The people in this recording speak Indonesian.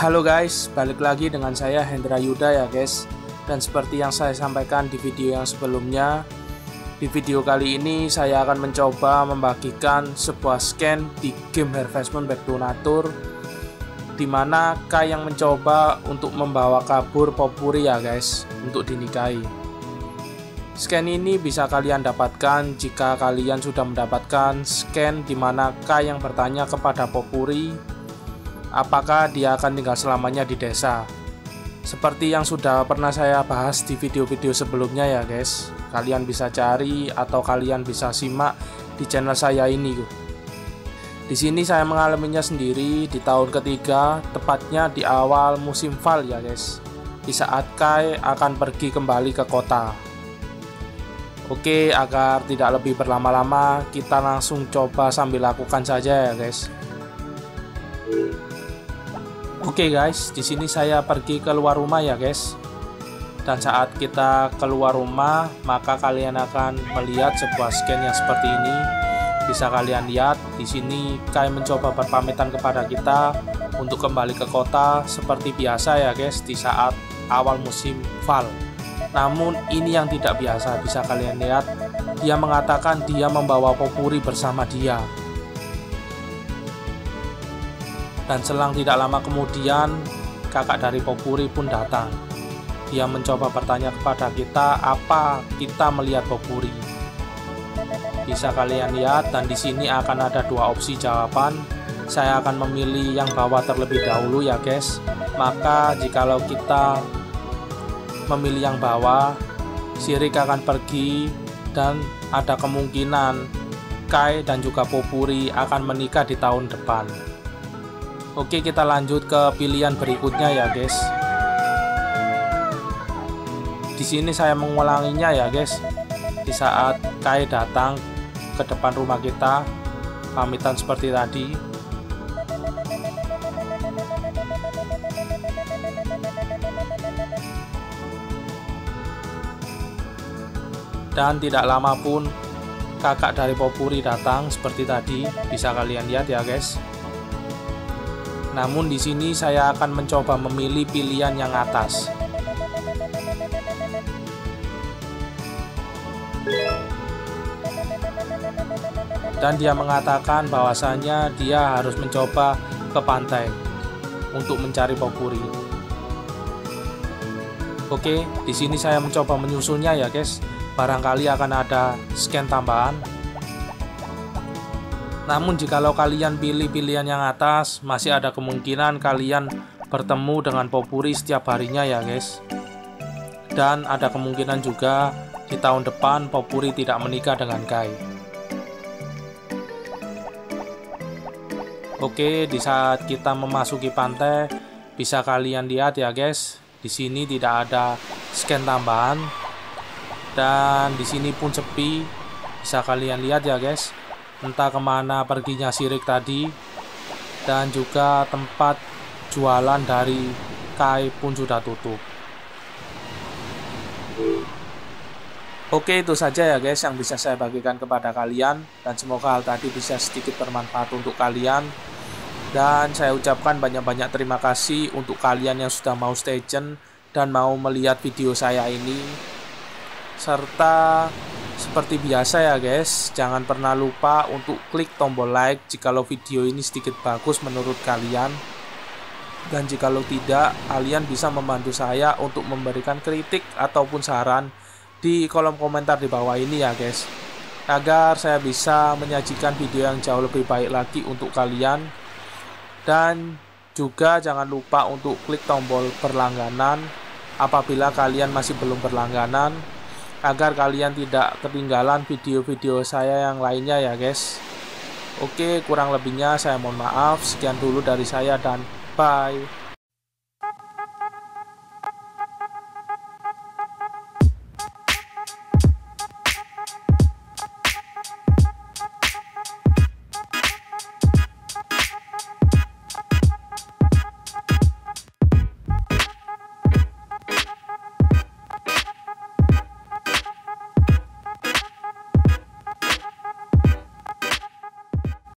Halo guys, balik lagi dengan saya Hendra Yuda ya guys. Dan seperti yang saya sampaikan di video yang sebelumnya, di video kali ini saya akan mencoba membagikan sebuah scan di game Harvest Moon Back to Nature, dimana Kai yang mencoba untuk membawa kabur Popuri ya guys, untuk dinikahi. Scan ini bisa kalian dapatkan jika kalian sudah mendapatkan scan dimana Kai yang bertanya kepada Popuri apakah dia akan tinggal selamanya di desa. Seperti yang sudah pernah saya bahas di video-video sebelumnya ya guys. Kalian bisa cari atau kalian bisa simak di channel saya ini. Di sini saya mengalaminya sendiri di tahun ketiga, tepatnya di awal musim fall ya guys. Di saat Kai akan pergi kembali ke kota. Oke, agar tidak lebih berlama-lama, kita langsung coba sambil lakukan saja ya guys. Oke guys, di sini saya pergi keluar rumah ya guys. Dan saat kita keluar rumah, maka kalian akan melihat sebuah scan yang seperti ini. Bisa kalian lihat di sini Kai mencoba berpamitan kepada kita untuk kembali ke kota seperti biasa ya guys di saat awal musim fall. Namun ini yang tidak biasa, bisa kalian lihat dia mengatakan dia membawa Popuri bersama dia. Dan selang tidak lama kemudian, kakak dari Popuri pun datang. Dia mencoba bertanya kepada kita apa kita melihat Popuri. Bisa kalian lihat, dan di sini akan ada dua opsi jawaban. Saya akan memilih yang bawah terlebih dahulu ya guys. Maka jikalau kita memilih yang bawah, Sirik akan pergi dan ada kemungkinan Kai dan juga Popuri akan menikah di tahun depan. Oke, kita lanjut ke pilihan berikutnya ya guys. Di sini saya mengulanginya ya guys. Di saat Kai datang ke depan rumah kita, pamitan seperti tadi. Dan tidak lama pun kakak dari Popuri datang seperti tadi, bisa kalian lihat ya guys. Namun di sini saya akan mencoba memilih pilihan yang atas. Dan dia mengatakan bahwasanya dia harus mencoba ke pantai untuk mencari Popuri. Oke, di sini saya mencoba menyusunnya ya guys. Barangkali akan ada scan tambahan. Namun jikalau kalian pilih pilihan yang atas, masih ada kemungkinan kalian bertemu dengan Popuri setiap harinya ya guys. Dan ada kemungkinan juga di tahun depan Popuri tidak menikah dengan Kai. Oke, di saat kita memasuki pantai, bisa kalian lihat ya guys. Di sini tidak ada scan tambahan. Dan di sini pun sepi. Bisa kalian lihat ya guys. Entah kemana perginya Sirik tadi. Dan juga tempat jualan dari Kai pun sudah tutup. Oke, itu saja ya guys yang bisa saya bagikan kepada kalian. Dan semoga hal tadi bisa sedikit bermanfaat untuk kalian. Dan saya ucapkan banyak-banyak terima kasih untuk kalian yang sudah mau stay tune dan mau melihat video saya ini. Serta seperti biasa ya guys, jangan pernah lupa untuk klik tombol like jikalau video ini sedikit bagus menurut kalian. Dan jikalau tidak, kalian bisa membantu saya untuk memberikan kritik ataupun saran di kolom komentar di bawah ini ya guys, agar saya bisa menyajikan video yang jauh lebih baik lagi untuk kalian. Dan juga jangan lupa untuk klik tombol berlangganan apabila kalian masih belum berlangganan, agar kalian tidak ketinggalan video-video saya yang lainnya ya guys. Oke, kurang lebihnya saya mohon maaf. Sekian dulu dari saya dan bye.